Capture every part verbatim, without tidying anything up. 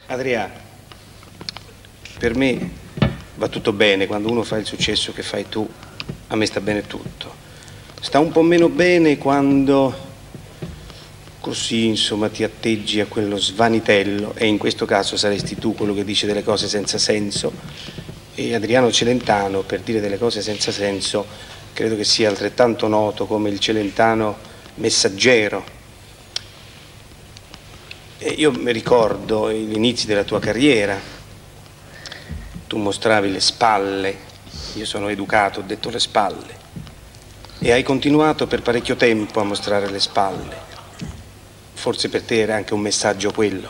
Adriano, per me va tutto bene, quando uno fa il successo che fai tu, a me sta bene tutto. Sta un po' meno bene quando così, insomma, ti atteggi a quello svanitello, e in questo caso saresti tu quello che dice delle cose senza senso, e Adriano Celentano, per dire delle cose senza senso, credo che sia altrettanto noto come il Celentano messaggero. E io mi ricordo gli inizi della tua carriera, tu mostravi le spalle, io sono educato, ho detto le spalle, e hai continuato per parecchio tempo a mostrare le spalle. Forse per te era anche un messaggio quello.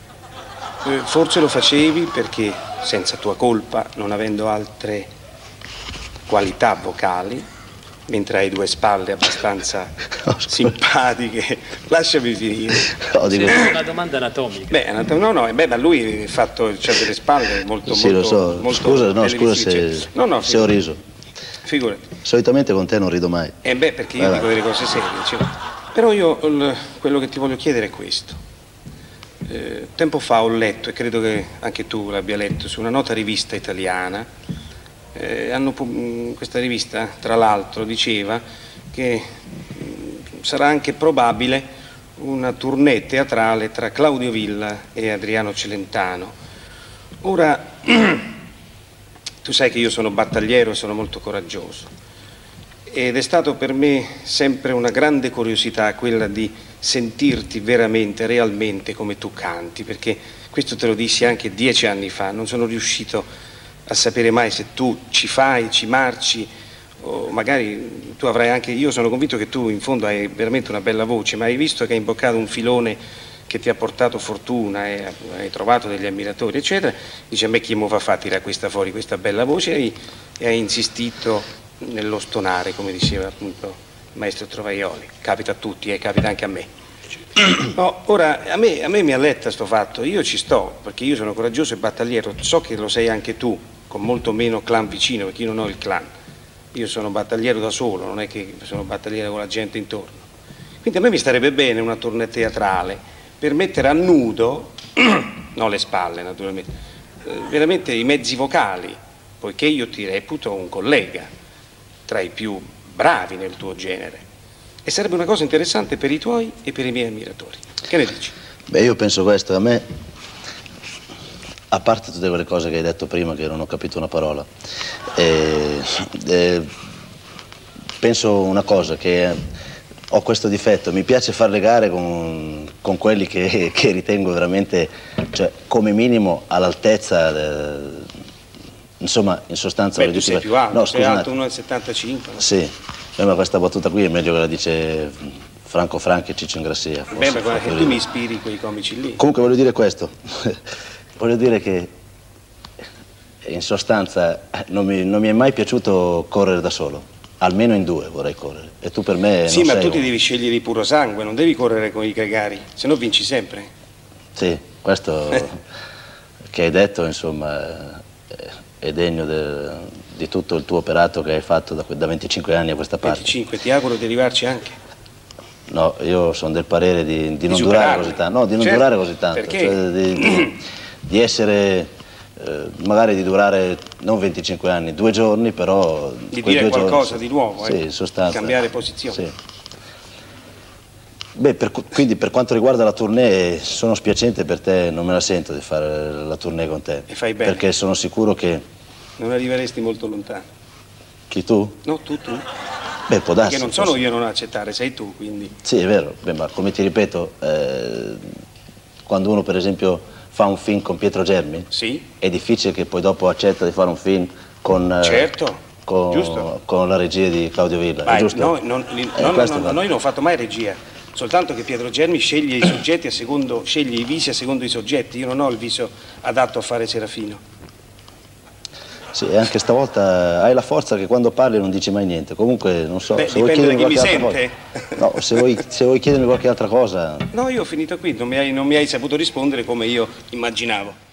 Forse lo facevi perché, senza tua colpa, non avendo altre qualità vocali, mentre hai due spalle abbastanza no, simpatiche, lasciami finire. No, dico... C'è una domanda anatomica. Beh, no, no, beh, ma lui ha fatto, cioè, delle spalle molto, sì, molto, lo so. molto scusa, no, scusa se, no, no, se ho riso. Figurati. Solitamente con te non rido mai. Eh beh, perché io Vabbè. dico delle cose serie, cioè. Però io il, quello che ti voglio chiedere è questo. Eh, tempo fa ho letto, e credo che anche tu l'abbia letto, su una nota rivista italiana, eh, hanno, questa rivista, tra l'altro, diceva che mh, sarà anche probabile una tournée teatrale tra Claudio Villa e Adriano Celentano. Ora, tu sai che io sono battagliero e sono molto coraggioso, ed è stato per me sempre una grande curiosità quella di sentirti veramente, realmente come tu canti, perché questo te lo dissi anche dieci anni fa, non sono riuscito a sapere mai se tu ci fai, ci marci, o magari tu avrai anche, io sono convinto che tu in fondo hai veramente una bella voce, ma hai visto che hai imboccato un filone che ti ha portato fortuna e hai trovato degli ammiratori, eccetera, dice: a me chi mo fa fa tirare questa fuori, questa bella voce, e hai, e hai insistito nello stonare, come diceva appunto il maestro Trovaioli. Capita a tutti e eh, capita anche a me. No, ora, a me, a me mi alletta sto fatto, io ci sto, perché io sono coraggioso e battagliero, so che lo sei anche tu, con molto meno clan vicino, perché io non ho il clan, io sono battagliero da solo, non è che sono battagliero con la gente intorno. Quindi a me mi starebbe bene una tournée teatrale per mettere a nudo, non le spalle naturalmente, eh, veramente i mezzi vocali, poiché io ti reputo un collega tra i più bravi nel tuo genere, e sarebbe una cosa interessante per i tuoi e per i miei ammiratori. Che ne dici? Beh, io penso questo, a me, a parte tutte quelle cose che hai detto prima che non ho capito una parola, eh, eh, penso una cosa, che ho questo difetto, mi piace fare le gare con, con quelli che, che ritengo veramente, cioè, come minimo all'altezza, insomma, in sostanza... Beh, tu sei più alto, no, sei alto uno virgola settantacinque. No? Sì, ma questa battuta qui è meglio che la dice Franco Franchi e Ciccio Ingrassia. Beh, ma guarda che tu mi ispiri quei comici lì. Comunque voglio dire questo, voglio dire che in sostanza non mi, non mi è mai piaciuto correre da solo, almeno in due vorrei correre, e tu per me sì, non ma sei tu ti un... devi scegliere di puro sangue, non devi correre con i gregari, se no vinci sempre. Sì, questo che hai detto, insomma, è degno de, di tutto il tuo operato che hai fatto da, da venticinque anni a questa parte. venticinque, ti auguro di arrivarci anche. No, io sono del parere di, di, Di non durare così tanto, no, di non certo, durare così tanto, perché? Cioè di, di, di essere, eh, magari di durare non venticinque anni, due giorni, però... Di dire qualcosa giorni, di nuovo, sì, eh? in sostanza. Cambiare posizione. Sì. Beh, per, quindi per quanto riguarda la tournée, sono spiacente per te, non me la sento di fare la tournée con te. E fai bene. Perché sono sicuro che... Non arriveresti molto lontano. Chi, tu? No, tu, tu. Beh, può darsi. Perché non sono io a non accettare, sei tu, quindi... Sì, è vero. Beh, ma come ti ripeto, eh, quando uno per esempio fa un film con Pietro Germi, sì, è difficile che poi dopo accetta di fare un film con... Eh, certo. Con, giusto. Con la regia di Claudio Villa, Vai, è giusto? No, non, li, eh, no, no, no, va... noi non ho fatto mai regia, soltanto che Pietro Germi sceglie i soggetti a secondo, sceglie i visi a secondo i soggetti, io non ho il viso adatto a fare Serafino. Sì, e anche stavolta hai la forza che quando parli non dici mai niente, comunque non so... Beh, se vuoi dipende da chi mi sente. No, se vuoi, se vuoi chiedermi qualche altra cosa... No, io ho finito qui, non mi hai, non mi hai saputo rispondere come io immaginavo.